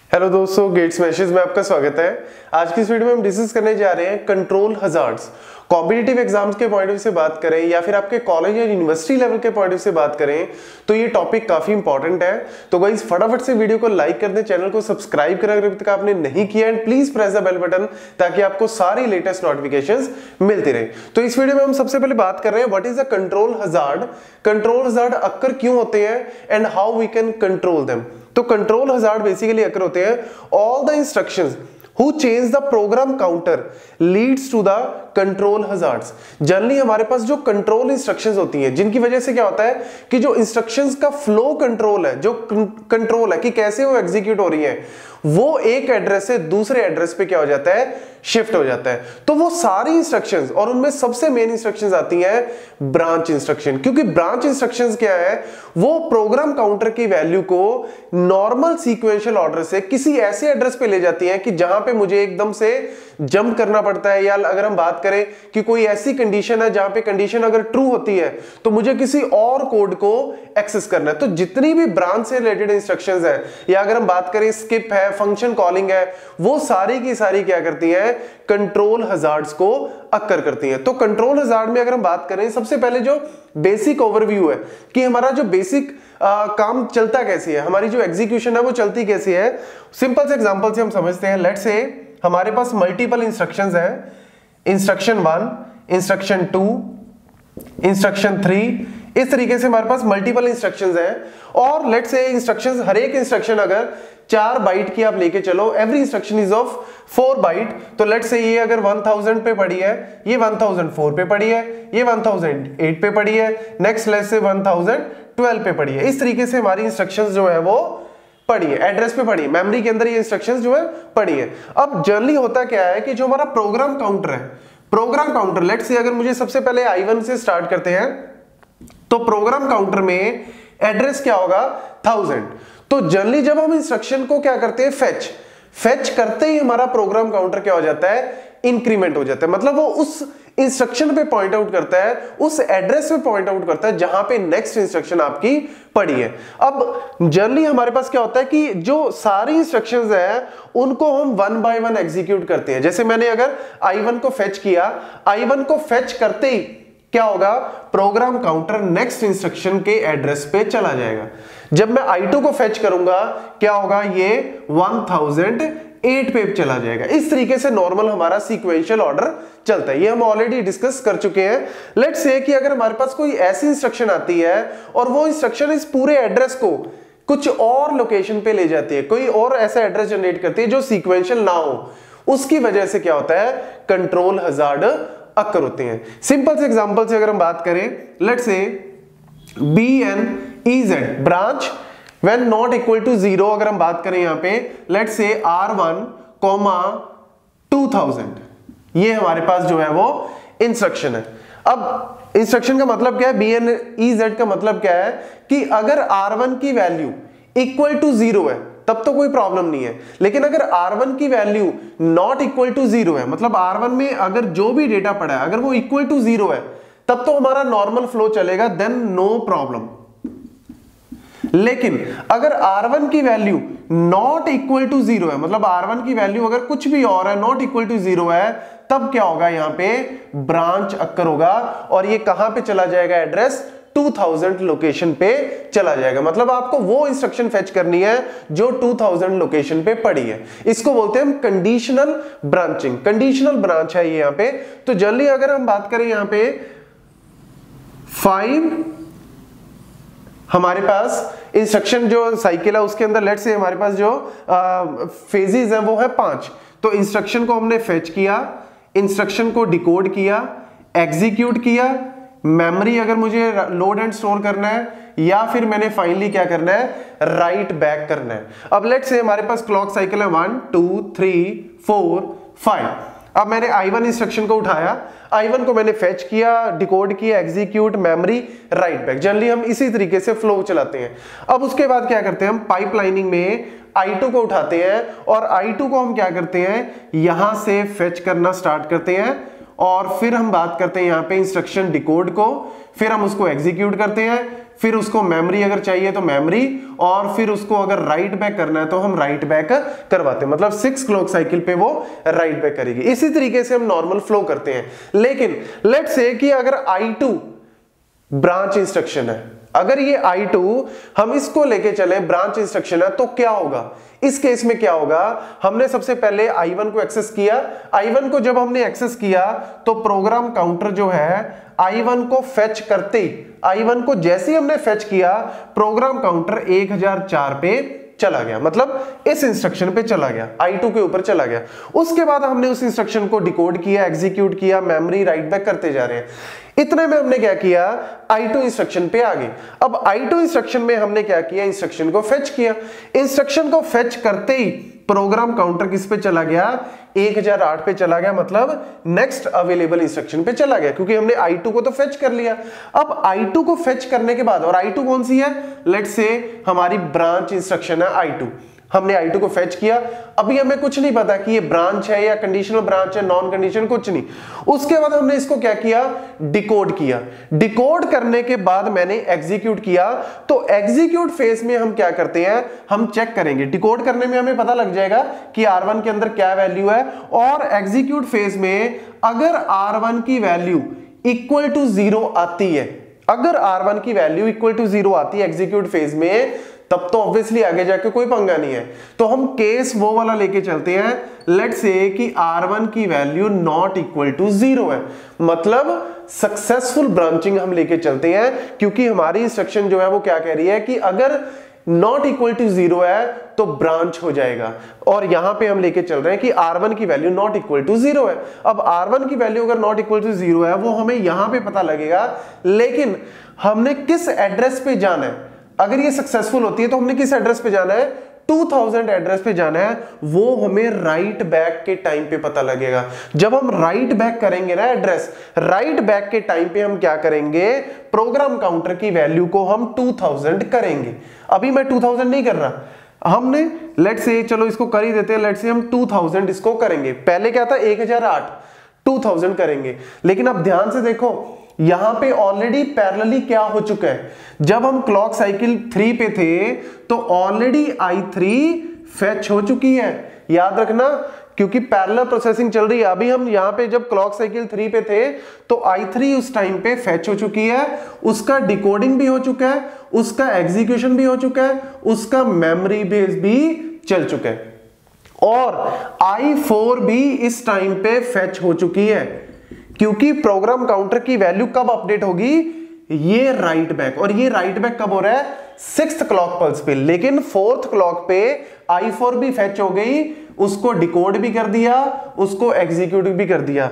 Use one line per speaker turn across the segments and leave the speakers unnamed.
Hello दोस्तों, gets meshes में आपका स्वागत है। आज की इस वीडियो में हम डिस्कस करने जा रहे हैं कंट्रोल हजार्ड्स। कॉम्पिटिटिव एग्जाम्स के पॉइंट ऑफ व्यू से बात करें या फिर आपके कॉलेज या यूनिवर्सिटी लेवल के पॉइंट ऑफ व्यू से बात करें तो ये टॉपिक काफी इंपॉर्टेंट है। तो गाइस फटाफट से वीडियो को लाइक कर दें, चैनल को सब्सक्राइब करें अगर अभी तक आपने नहीं किया, and please press the bell button ताकि आपको सारी लेटेस्ट नोटिफिकेशंस मिलती रहे। तो इस वीडियो में हम सबसे पहले बात कर रहे हैं what is a control hazard, control hazard occur क्यों होते हैं and how we can control them. तो कंट्रोल हजार्ड बेसिकली अक्कर होते हैं all the instructions who change the program counter leads to the control hazards। Generally हमारे पास जो control instructions होती हैं जिनकी वजह से क्या होता है कि जो इंस्ट्रक्शंस का फ्लो कंट्रोल है, जो कंट्रोल है कि कैसे वो एग्जीक्यूट हो रही है, वो एक एड्रेस से दूसरे एड्रेस पे क्या हो जाता है, शिफ्ट हो जाता है। तो वो सारी इंस्ट्रक्शंस, और उनमें सबसे मेन इंस्ट्रक्शंस आती हैं ब्रांच इंस्ट्रक्शन, क्योंकि ब्रांच इंस्ट्रक्शंस क्या है, वो प्रोग्राम काउंटर की वैल्यू को नॉर्मल सीक्वेंशियल ऑर्डर से किसी ऐसे एड्रेस पे ले जाती हैं कि जहां पे मुझे एकदम से जंप करना पड़ता है, या अगर हम बात करें कि कोई ऐसी कंडीशन है जहां पे कंडीशन अगर ट्रू होती है तो मुझे किसी और कोड को एक्सेस करना है। तो जितनी भी ब्रांच से रिलेटेड इंस्ट्रक्शंस हैं, या अगर हम बात करें स्किप है, फंक्शन कॉलिंग है, वो सारी की सारी क्या करती हैं, कंट्रोल हजार्ड्स को अक्कर करती हैं। तो कंट्रोल हजार्ड में अगर हम बात करें, सबसे पहले जो बेसिक ओवरव्यू है कि हमारा जो बेसिक काम चलता कैसे है, हमारी जो एग्जीक्यूशन है वो चलती कैसे है, सिंपल से एग्जांपल से हम समझते हैं। लेट्स से हमारे पास मल्टीपल इंस्ट्रक्शंस हैं, इंस्ट्रक्शन 1, इंस्ट्रक्शन 2, इंस्ट्रक्शन 3, इस तरीके से हमारे पास मल्टीपल इंस्ट्रक्शंस हैं। और लेट्स से इंस्ट्रक्शंस, हर एक इंस्ट्रक्शन अगर 4 बाइट की आप लेके चलो, every instruction is of 4 byte, तो लेट्स से ये अगर 1000 पे पड़ी है, ये 1004 पे पड़ी है, ये 1008 पे पड़ी है, नेक्स्ट लेट्स से 1012 पे पड़ी है। इस तरीके से हमारी इंस्ट्रक्शंस जो है वो पड़ी है, एड्रेस पे पड़ी है, मेमोरी के अंदर ये इंस्ट्रक्शंस जो है पड़ी है। अब जनरली होता क्या है कि जो हमारा प्रोग्राम काउंटर है, प्रोग्राम काउंटर लेट्स से अगर मुझे सबसे पहले I1 से स्टार्ट करते हैं, तो प्रोग्राम काउंटर में एड्रेस क्या होगा, 1000। तो जनरली जब हम इंस्ट्रक्शन को क्या करते हैं, फेच करते ही हमारा प्रोग्राम काउंटर क्या हो जाता है, इंक्रीमेंट हो जाता है। मतलब वो उस इंस्ट्रक्शन पे पॉइंट आउट करता है, उस एड्रेस पे पॉइंट आउट करता है जहां पे नेक्स्ट इंस्ट्रक्शन आपकी पड़ी है। अब जनरली हमारे पास क्या होता है कि जो सारी इंस्ट्रक्शंस है उनको हम 1 बाय 1 एग्जीक्यूट करते हैं। जैसे मैंने अगर I1 को फेच किया, I1 को फेच करते ही क्या होगा, प्रोग्राम काउंटर नेक्स्ट इंस्ट्रक्शन के एड्रेस पे चला जाएगा। जब मैं I2 को फेच करूंगा क्या होगा, ये 1008 पे चला जाएगा। इस तरीके से नॉर्मल हमारा सीक्वेंशियल ऑर्डर चलता है। ये हम ऑलरेडी डिस्कस कर चुके हैं। लेट्स से कि अगर हमारे पास कोई ऐसी इंस्ट्रक्शन आती है और वो इंस्ट्रक्शन इस पूरे एड्रेस को कुछ और लोकेशन पे ले जाती है, कोई और ऐसा एड्रेस जनरेट करती है जो सीक्वेंशियल ना हो, उसकी वजह से क्या होता है, कंट्रोल हजार्ड अक्कर होते हैं। सिंपल से एग्जांपल से अगर हम बात करें, let's say BNEZ branch when not equal to 0, अगर हम बात करें यहां पे लेट्स से R1, 2000, ये हमारे पास जो है वो इंस्ट्रक्शन है। अब इंस्ट्रक्शन का मतलब क्या है, BNEZ का मतलब क्या है कि अगर R1 की वैल्यू इक्वल टू 0 है तब तो कोई प्रॉब्लम नहीं है, लेकिन अगर R1 की वैल्यू नॉट इक्वल टू 0 है, मतलब R1 में अगर जो भी डेटा पड़ा है अगर वो इक्वल टू 0 है तब तो हमारा नॉर्मल फ्लो चलेगा, देन नो प्रॉब्लम। लेकिन अगर R1 की वैल्यू नॉट इक्वल टू 0 है, मतलब R1 की वैल्यू अगर कुछ भी और है, नॉट इक्वल टू 0 है, तब क्या होगा, यहां पे ब्रांच अक्कर होगा और ये कहां पे चला जाएगा, एड्रेस 2000 लोकेशन पे चला जाएगा। मतलब आपको वो इंस्ट्रक्शन फेच करनी है जो 2000 लोकेशन पे पड़ी है। इसको बोलते हैं हम कंडीशनल ब्रांचिंग, कंडीशनल ब्रांच है ये यहां पे। तो जनरली अगर हम बात करें यहां पे 5 हमारे पास इंस्ट्रक्शन जो साइकिल है उसके अंदर लेट्स से हमारे पास जो फेजेस है वो है 5। तो इंस्ट्रक्शन को हमने फेच किया, इंस्ट्रक्शन को डिकोड किया, एग्जीक्यूट किया, मेमोरी अगर मुझे लोड एंड स्टोर करना है, या फिर मैंने फाइनली क्या करना है, राइट बैक करना है। अब लेट्स से हमारे पास क्लॉक साइकिल है 1 2 3 4 5। अब मैंने I1 इंस्ट्रक्शन को उठाया, I1 को मैंने फेच किया, डिकोड किया, execute, memory, write back. Generally हम इसी तरीके से फ्लो चलाते हैं। अब उसके बाद क्या करते हैं, हम पाइपलाइनिंग में I2 को उठाते हैं और I2 को हम क्या करते हैं, यहां से फेच करना स्टार्ट करते हैं और फिर हम बात करते हैं यहाँ पे इंस्ट्रक्शन डिकोड को, फिर हम उसको एग्जीक्यूट करते हैं, फिर उसको मेमोरी अगर चाहिए तो मेमोरी, और फिर उसको अगर राइट बैक करना है तो हम राइट बैक करवाते हैं। मतलब 6 क्लॉक साइकिल पे वो राइट बैक करेगी। इसी तरीके से हम नॉर्मल फ्लो करते हैं। लेकिन लेट्स से कि अगर I2 ब्रांच इंस्ट्रक्शन है, अगर ये I2 हम इसको लेके चले ब्रांच इंस्ट्रक्शन है, तो क्या होगा इस केस में? क्या होगा, हमने सबसे पहले I1 को एक्सेस किया। I1 को जब हमने एक्सेस किया तो प्रोग्राम काउंटर जो है I1 को फेच करते ही, I1 को जैसे ही हमने फेच किया, प्रोग्राम काउंटर 1004 पे चला गया, मतलब इस इंस्ट्रक्शन पे चला गया, I2 के ऊपर चला गया। उसके बाद हमने उस इंस्ट्रक्शन को डिकोड किया, एग्जीक्यूट किया, मेमोरी राइट बैक करते जा रहे हैं। इतने में हमने क्या किया, I2 इंस्ट्रक्शन पे आ गए। अब I2 इंस्ट्रक्शन में हमने क्या किया, इंस्ट्रक्शन को फेच किया। इंस्ट्रक्शन को फेच करते ही प्रोग्राम काउंटर किस पे चला गया, 1008 पे चला गया, मतलब नेक्स्ट अवेलेबल इंस्ट्रक्शन पे चला गया, क्योंकि हमने I2 को तो फेच कर लिया। अब I2 को फेच करने के बाद, और I2 कौन सी है, लेट्स से हमारी ब्रांच इंस्ट्रक्शन है I2, हमने I2 को फेच किया। अभी हमें कुछ नहीं पता कि ये ब्रांच है या कंडीशनल ब्रांच है, नॉन कंडीशनल, कुछ नहीं। उसके बाद हमने इसको क्या किया, डिकोड किया। डिकोड करने के बाद मैंने एग्जीक्यूट किया। तो एग्जीक्यूट फेज में हम क्या करते हैं, हम चेक करेंगे। डिकोड करने में हमें पता लग जाएगा कि R1 के अंदर क्या वैल्यू है, और एग्जीक्यूट फेज में अगर R1 की वैल्यू इक्वल टू 0 आती है, अगर R1 की वैल्यू इक्वल टू 0 आती है एग्जीक्यूट फेज में, तब तो ऑब्वियसली आगे जाके कोई पंगा नहीं है। तो हम केस वो वाला लेके चलते हैं, लेट्स से कि R1 की वैल्यू नॉट इक्वल टू 0 है, मतलब सक्सेसफुल ब्रांचिंग हम लेके चलते हैं, क्योंकि हमारी इंस्ट्रक्शन जो है वो क्या कह रही है कि अगर नॉट इक्वल टू 0 है तो ब्रांच हो जाएगा। और यहां पे हम लेके चल रहे हैं कि R1 की वैल्यू नॉट इक्वल टू 0 है। अब R1 की वैल्यू अगर नॉट इक्वल टू 0 है, वो हमें यहां पे पता लगेगा, लेकिन हमने किस एड्रेस पे जाना है। अगर ये सक्सेसफुल होती है तो हमने किस एड्रेस पे जाना है, 2000 एड्रेस पे जाना है। वो हमें राइट बैक के टाइम पे पता लगेगा। जब हम राइट बैक करेंगे ना एड्रेस, राइट बैक के टाइम पे हम क्या करेंगे, प्रोग्राम काउंटर की वैल्यू को हम 2000 करेंगे। अभी मैं 2000 नहीं कर रहा, हमने लेट्स से, चलो इसको कर ही देते हैं, लेट्स से हम 2000 इसको करेंगे। पहले क्या था, 1008, 2000 करेंगे। लेकिन अब ध्यान से देखो, यहां पे ऑलरेडी पैरेलली क्या हो चुका है, जब हम क्लॉक साइकिल 3 पे थे तो ऑलरेडी I3 फेच हो चुकी है। याद रखना, क्योंकि पैरेलल प्रोसेसिंग चल रही है। अभी हम यहां पे जब क्लॉक साइकिल 3 पे थे तो I3 उस टाइम पे फेच हो चुकी है, उसका डिकोडिंग भी हो चुका है, उसका एग्जीक्यूशन भी हो चुका है, उसका मेमोरी बेस भी चल चुका है, और I4 भी इस टाइम पे फेच हो चुकी है। क्योंकि प्रोग्राम काउंटर की वैल्यू कब अपडेट होगी, ये राइट बैक, और ये राइट बैक कब हो रहा है, 6th क्लॉक पल्स पे। लेकिन 4th क्लॉक पे I4 भी फेच हो गई, उसको डिकोड भी कर दिया, उसको एग्जीक्यूट भी कर दिया।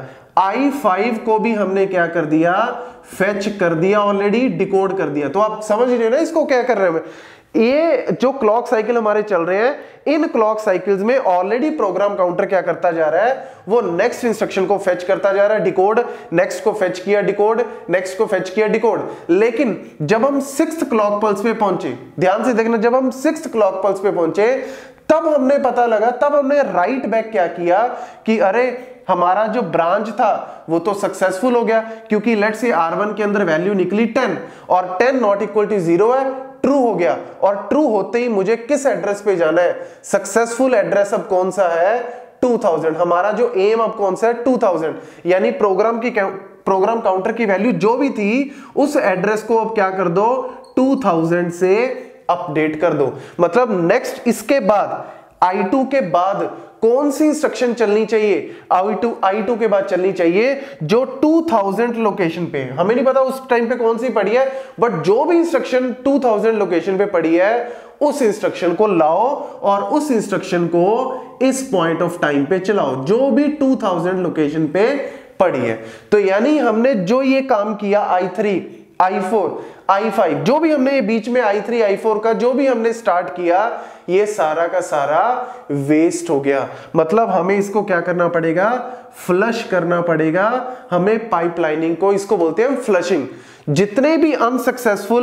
I5 को भी हमने क्या कर दिया, फेच कर दिया, ऑलरेडी डिकोड कर दिया। तो आप समझ रहे हो ना इसको क्या कर रहे हैं। ये जो क्लॉक साइकिल हमारे चल रहे हैं, इन क्लॉक साइकिल्स में ऑलरेडी प्रोग्राम काउंटर क्या करता जा रहा है, वो नेक्स्ट इंस्ट्रक्शन को फेच करता जा रहा है, डिकोड, नेक्स्ट को फेच किया डिकोड, नेक्स्ट को फेच किया डिकोड। लेकिन जब हम 6th क्लॉक पल्स पे पहुंचे, ध्यान से देखना, जब हम 6th क्लॉक पल्स पे पहुंचे तब हमने पता लगा, तब हमने राइट बैक क्या किया कि अरे हमारा जो ब्रांच था वो तो सक्सेसफुल हो गया, क्योंकि लेट्स से R1 के अंदर वैल्यू निकली 10 और 10 नॉट इक्वल टू 0 है, ट्रू हो गया। और ट्रू होते ही मुझे किस एड्रेस पे जाना है, सक्सेसफुल एड्रेस अब कौन सा है, 2000। हमारा जो एम अब कौन सा है, 2000। यानी प्रोग्राम काउंटर की वैल्यू जो भी थी उस एड्रेस को अब क्या कर दो, 2000 से अपडेट कर दो। मतलब नेक्स्ट इसके बाद I2 के बाद कौन सी इंस्ट्रक्शन चलनी चाहिए, I2 के बाद चलनी चाहिए जो 2000 लोकेशन पे, हमें नहीं पता उस टाइम पे कौन सी पड़ी है, बट जो भी इंस्ट्रक्शन 2000 लोकेशन पे पड़ी है उस इंस्ट्रक्शन को लाओ और उस इंस्ट्रक्शन को इस पॉइंट ऑफ टाइम पे चलाओ जो भी 2000 लोकेशन पे पड़ी है। तो यानी हमने जो ये काम किया I3, I4, I5, जो भी हमने बीच में I3, I4 का जो भी हमने स्टार्ट किया, ये सारा का सारा वेस्ट हो गया। मतलब हमें इसको क्या करना पड़ेगा, फ्लश करना पड़ेगा। हमें पाइपलाइनिंग को, इसको बोलते हैं फ्लशिंग। जितने भी अनसक्सेसफुल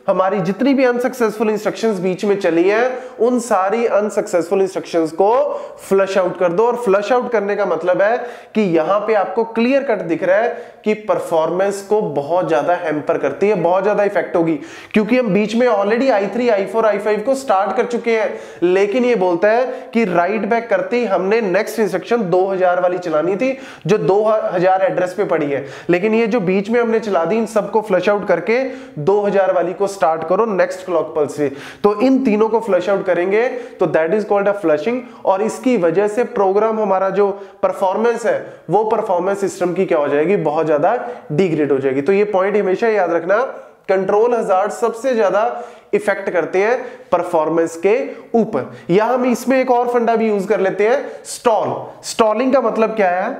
हमारी जितनी भी अनसक्सेसफुल इंस्ट्रक्शंस बीच में चली हैं उन सारी अनसक्सेसफुल इंस्ट्रक्शंस को फ्लश आउट कर दो। और फ्लश आउट करने का मतलब है कि यहां पे आपको क्लियर कट दिख रहा है कि परफॉर्मेंस को बहुत ज्यादा हैम्पर करती है, बहुत ज्यादा इफेक्ट होगी, क्योंकि हम बीच में ऑलरेडी i3 i4 i5 को स्टार्ट कर चुके हैं, लेकिन ये बोलता है कि राइट बैक करते ही हमने नेक्स्ट इंस्ट्रक्शन 2000 वाली चलानी थी जो 2000 एड्रेस पे पड़ी है, लेकिन ये जो बीच में हमने चला दी इन सबको फ्लश आउट करके 2000 वाली को स्टार्ट करो नेक्स्ट क्लॉक पल्स से। तो इन तीनों को फ्लश आउट करेंगे तो that is called a flushing, और इसकी वजह से प्रोग्राम हमारा जो परफॉर्मेंस है वो परफॉर्मेंस सिस्टम की क्या हो जाएगी, बहुत ज्यादा डिग्रेड हो जाएगी। तो ये पॉइंट हमेशा याद रखना, कंट्रोल हजार्ड सबसे ज्यादा इफेक्ट करते हैं परफॉर्मेंस के ऊपर। या हम इसमें एक और फंडा भी यूज कर लेते हैं, स्टॉल। स्टॉलिंग का मतलब क्या है,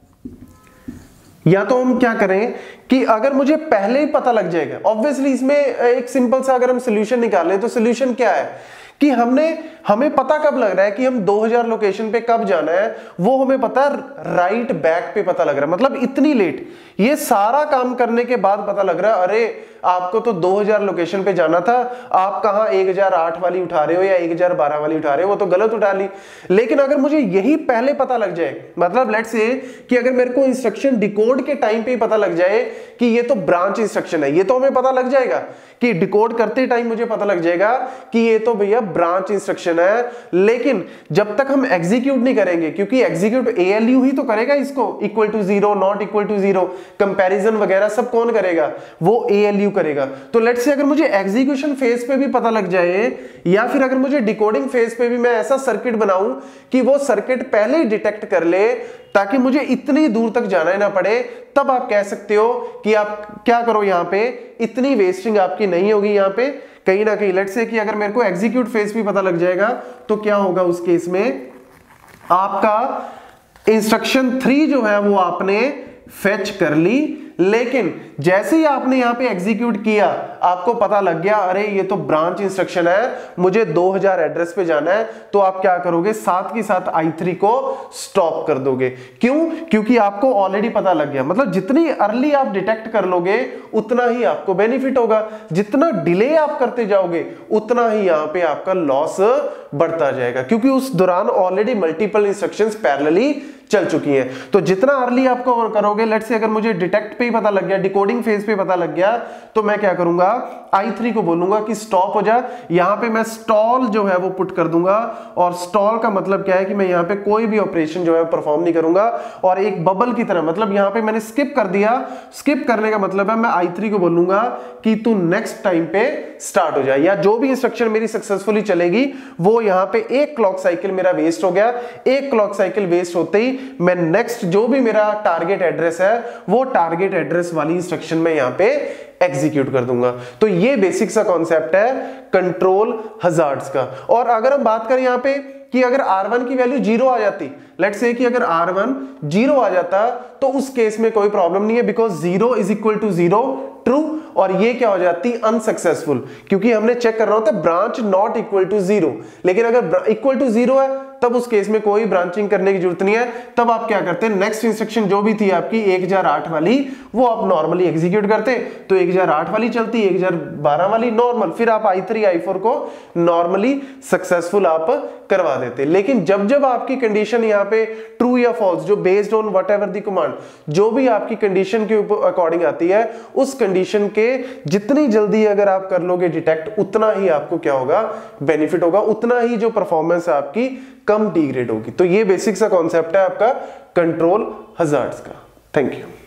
या तो हम क्या करें कि अगर मुझे पहले ही पता लग जाएगा, ऑब्वियसली इसमें एक सिंपल सा अगर हम सोल्यूशन निकालें तो सोल्यूशन क्या है कि हमें पता कब लग रहा है कि हम 2000 लोकेशन पे कब जाना है, वो हमें पता राइट बैक पे पता लग रहा है, मतलब इतनी लेट, ये सारा काम करने के बाद पता लग रहा है अरे आपको तो 2000 लोकेशन पे जाना था, आप कहां 1008 वाली उठा रहे हो या 1012 वाली उठा रहे हो, वो तो गलत उठा ली। लेकिन अगर मुझे यही पहले पता लग जाए, मतलब लेट्स से कि अगर मेरे को इंस्ट्रक्शन डिकोड के टाइम पे पता लग जाए कि ये तो ब्रांच इंस्ट्रक्शन है, ये तो हमें पता लग जाएगा कि डिकोड करते टाइम मुझे पता लग जाएगा कि ये तो भैया ब्रांच इंस्ट्रक्शन है, लेकिन जब तक हम एग्जीक्यूट नहीं करेंगे, क्योंकि एग्जीक्यूट ALU ही तो करेगा इसको, equal to 0 not equal to 0 comparison वगैरह सब कौन करेगा, वो ALU करेगा। तो लेट्स से अगर मुझे एग्जीक्यूशन फेज पे भी पता लग जाए या फिर अगर मुझे डिकोडिंग फेज पे भी मैं ऐसा सर्किट बनाऊं कि वो सर्किट पहले ही डिटेक्ट कर ले ताकि मुझे इतनी दूर तक जाना ना पड़े, तब आप कह सकते हो कि आप क्या करो, यहां पे इतनी वेस्टिंग आपकी नहीं होगी। यहां पे कहीं ना कहीं लेट्स से कि अगर मेरे को एग्जीक्यूट फेज भी पता लग जाएगा तो क्या होगा उस केस में, आपका इंस्ट्रक्शन 3 जो है वो आपने फेच कर ली, लेकिन जैसे ही आपने यहां पे एग्जीक्यूट किया आपको पता लग गया अरे ये तो ब्रांच इंस्ट्रक्शन है, मुझे 2000 एड्रेस पे जाना है, तो आप क्या करोगे, साथ के साथ i3 को स्टॉप कर दोगे। क्यों? क्योंकि आपको ऑलरेडी पता लग गया, मतलब जितनी अर्ली आप डिटेक्ट कर लोगे उतना ही आपको बेनिफिट होगा, जितना डिले आप करते जाओगे उतना ही यहां पे आपका लॉस बढ़ता जाएगा, क्योंकि उस दौरान ऑलरेडी मल्टीपल इंस्ट्रक्शंस पैरेलली चल चुकी हैं। तो जितना अर्ली आप कवर करोगे, लेट्स से अगर मुझे डिटेक्ट पे ही पता लग गया, डिकोडिंग फेज पे पता लग गया, तो मैं क्या करूंगा, i3 को बोलूंगा कि स्टॉप हो जा। यहां पे मैं स्टॉल जो है वो पुट कर दूंगा, और स्टॉल का मतलब क्या है कि मैं यहां पे कोई भी ऑपरेशन जो है परफॉर्म नहीं करूंगा, और एक बबल की तरह, मतलब यहां पे मैंने स्किप कर दिया, स्किप करने का मतलब है मैं i3 को बोलूंगा कि तू नेक्स्ट टाइम पे स्टार्ट हो जाए, या जो भी इंस्ट्रक्शन मेरी सक्सेसफुली चलेगी वो यहां पे एक क्लॉक साइकिल मेरा वेस्ट हो गया, एक क्लॉक साइकिल वेस्ट होते ही मैं नेक्स्ट जो भी मेरा टारगेट एड्रेस है वो टारगेट एड्रेस वाली इंस्ट्रक्शन में यहां पे एग्जीक्यूट कर दूंगा। तो ये बेसिक सा कॉन्सेप्ट है कंट्रोल हजार्ड्स का। और अगर हम बात करें यहां पे कि अगर R1 की वैल्यू 0 आ जाती, लेट्स से कि अगर R1 0 आ जाता तो उस केस में कोई प्रॉब्लम नहीं है, because 0 is equal to 0 true, और ये क्या हो जाती अनसक्सेसफुल, क्योंकि हमने चेक कर रहा होता ब्रांच नॉट इक्वल टू 0, लेकिन अगर इक्वल टू 0 है तब उस केस में कोई ब्रांचिंग करने की जरूरत नहीं है। तब आप क्या करते हैं, नेक्स्ट इंस्ट्रक्शन जो भी थी आपकी 1008 वाली वो आप नॉर्मली एग्जीक्यूट करते, तो 1008 वाली चलती, 1012 वाली नॉर्मल, फिर आप i3 i4 को नॉर्मली सक्सेसफुल आप करवा देते। लेकिन जब जब आपकी कंडीशन यहाँ पे ट्रू या फॉल्स, जो based on whatever the command, जो भी आपकी कंडीशन के अकॉर्डिंग आती है, उस कंडीशन के जितनी जल्दी अगर आप कर लोगे डिटेक्ट, उतना ही आपको क्या होगा, बेनिफिट होगा, उतना ही जो परफॉर्मेंस है आपकी कम डिग्रेड होगी। तो ये बेसिक सा कॉन्सेप्ट है आपका कंट्रोल हजार्ड्स का। Thank you.